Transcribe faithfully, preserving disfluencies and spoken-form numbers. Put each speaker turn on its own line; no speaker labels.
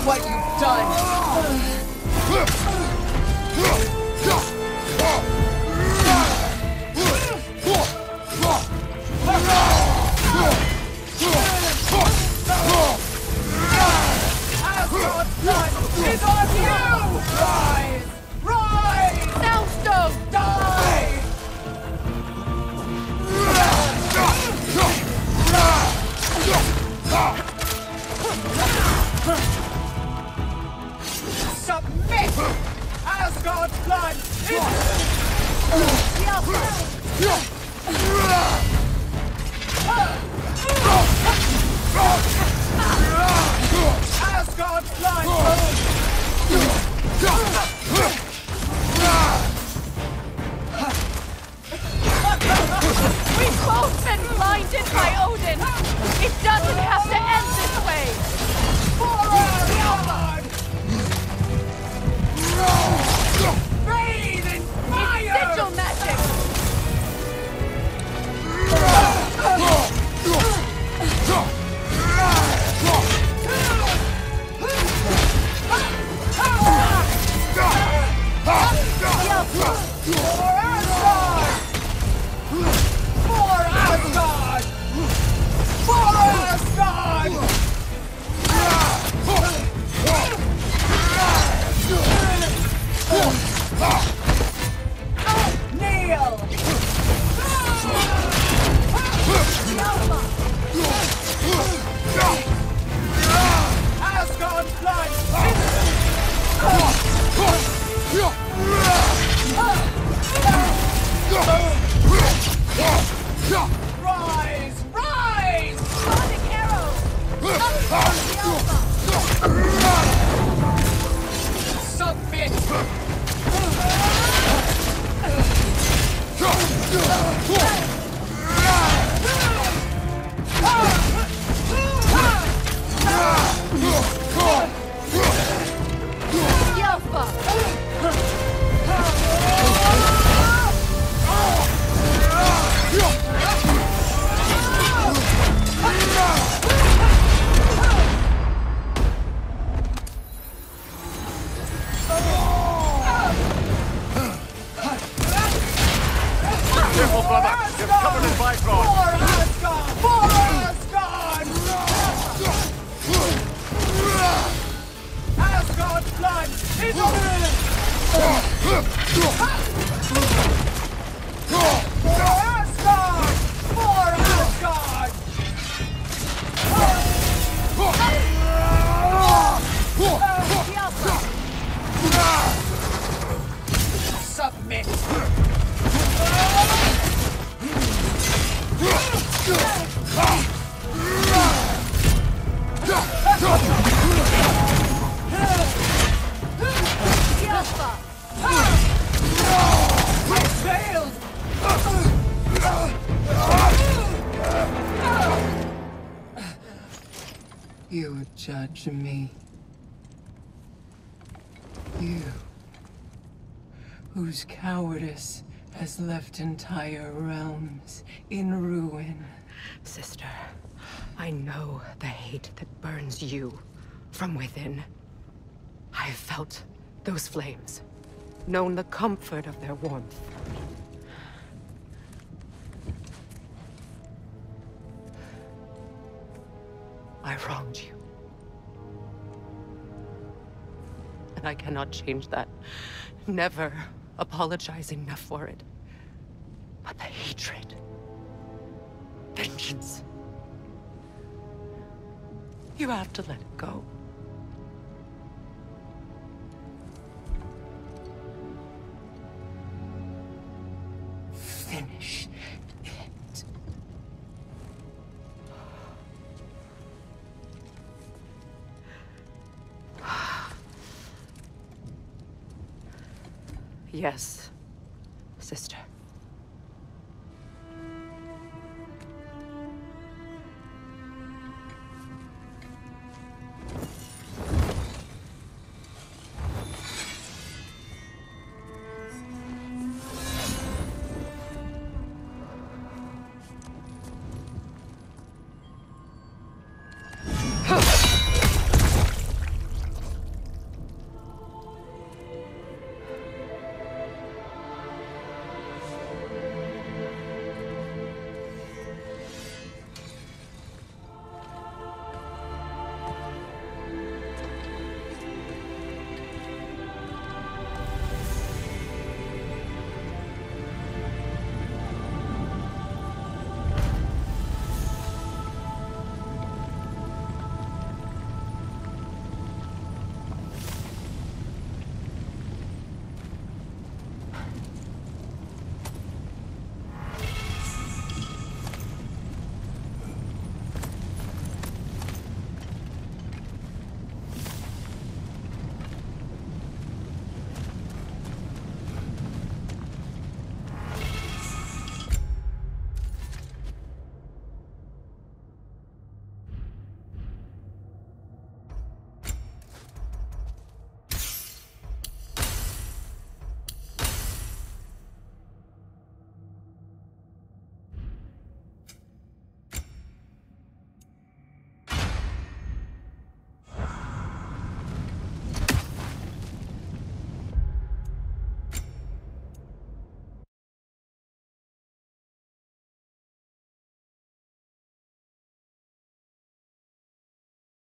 what you've done! Asgard's blood is on you! Rise! Rise! Soundstone, die! Submit! Asgard's blood is... Asgard's blood!
We've both been blinded by Odin! It doesn't have to end this way!
For Asgard! Bathe in fire!
Sigil magic!
For Asgard! For Asgard! For Asgard! Kneel! Asgard's blood! Rise! Rise!
Sonic arrows!
Submit!
Careful, brother! You're covered in Bifrost!
For Asgard! For Asgard! Asgard's blood is on For Asgard! For Asgard! Submit! I failed! You would judge me. You, whose cowardice has left entire realms in ruin.
Sister, I know the hate that burns you from within. I have felt those flames, known the comfort of their warmth. I wronged you. And I cannot change that. Never apologize enough for it. But the hatred, vengeance, you have to let it go.
Finish it.
Yes, sister.